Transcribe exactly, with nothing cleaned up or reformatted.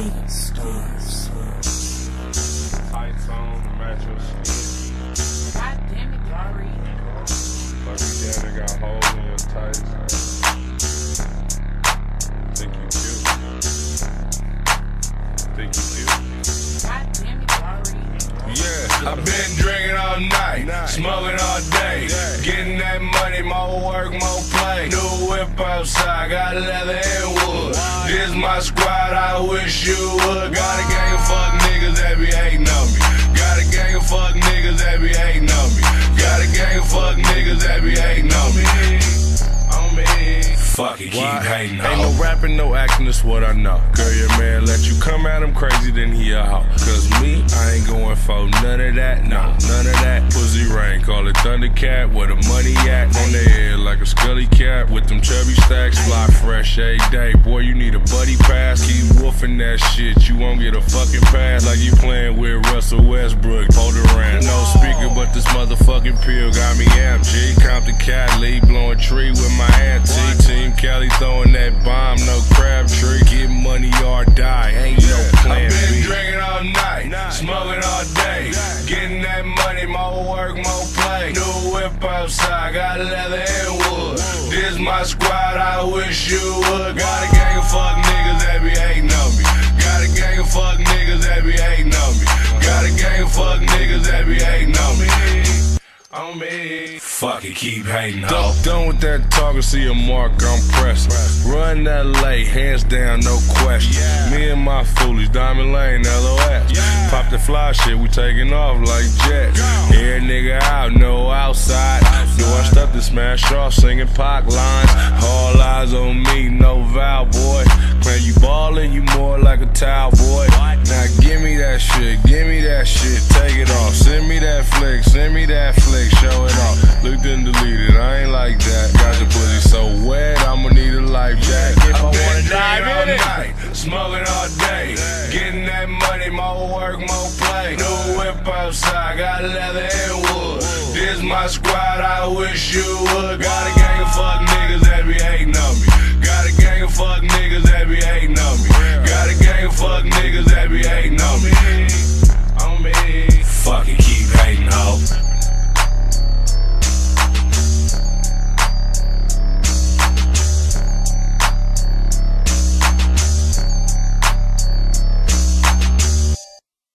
Steven Stars. Tights on to match your skin. God damn it, Gary. Like you damn near got holes in your tights. Think you cute. Think you cute. God damn it, Gary. Yeah, I've been drinking all night, smoking all day, getting that money, more work, more play. New whip outside, got leather and wood. This my squad, I wish you would. Got a gang of fuck niggas that be hating on me. Got a gang of fuck niggas that be hating on me. Got a gang of fuck niggas that be hating on me. On me. Fuck it, keep hating on me. Ain't no rapping, no acting, that's what I know. Girl, your man let you come at him crazy, then he a hoe. Cause me, I ain't going for none of that, no, none of that. Pussy rain, call it Thundercat, where the money at. On the head like a scully cat, with them chubby stacks, fly fresh every day. Boy, you need a buddy pass, keep woofing that shit, you won't get a fucking pass. Like you playing with Russell Westbrook, hold around. No speaker, but this motherfucking pill got me amped. G, Compton Cali, blowing tree with my auntie. Team Cali throwing that bomb, no crab tree. Get money or die, ain't no plan I've been B. drinking all night, smoking all day, getting that money, more work, more play. New whip outside, got leather and wood. This my squad, I wish you would. Got a gang of fuck niggas that be hating on me. Got a gang of fuck niggas that be hating on me. Got a gang of fuck niggas that be hating on me. On me. Fuck it, keep hating on. Done, done with that talking, see a mark, I'm pressing. Run that lay, hands down, no question. Yeah. Me and my foolies, Diamond Lane, L O S. Yeah. Pop the fly shit, we taking off like jets. Here nigga out, no outside. Doing stuff to smash off, singing Pac lines. All eyes on me, no vow, boy. Claim you ballin', you more like a towel, boy. Now give me that shit, give me that shit, take it off. Send me that flick, send me that flick, show it off. Looked and deleted, I ain't like that. Got your pussy so wet, I'ma need a life jacket if I wanna dive in it. Night, smoking all day, getting that money, more work, more play. New whip outside, got leather and wood. This my squad, I wish you would. Got a gang of fuck niggas that be hating on me. Got a gang of fuck niggas that be hating on me. Got a gang of fuck niggas that be hating on me.